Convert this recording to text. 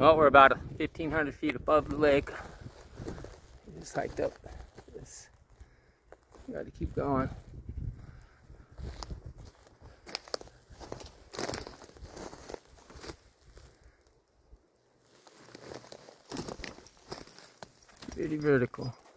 Well, we're about 1,500 feet above the lake. Just hiked up this. Got to keep going. Pretty vertical.